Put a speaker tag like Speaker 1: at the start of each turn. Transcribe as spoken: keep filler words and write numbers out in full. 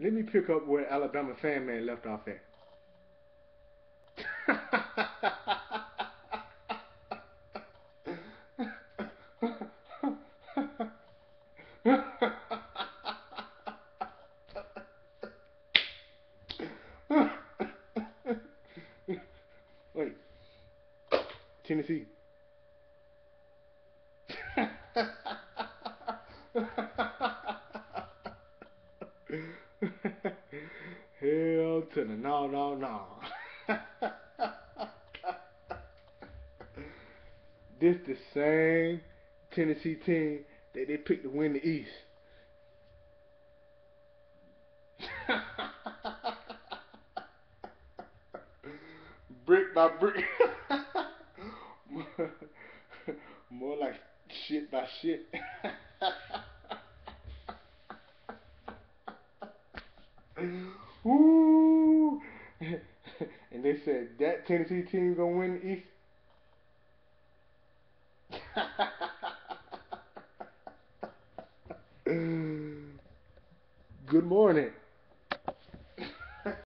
Speaker 1: Let me pick up where Alabama fan man left off at. Wait, Tennessee. Hell to the no, no, no. This the same Tennessee team that they picked to win the East. Brick by brick. More like shit by shit. Woo! And they said that Tennessee team gonna win the East. Good morning.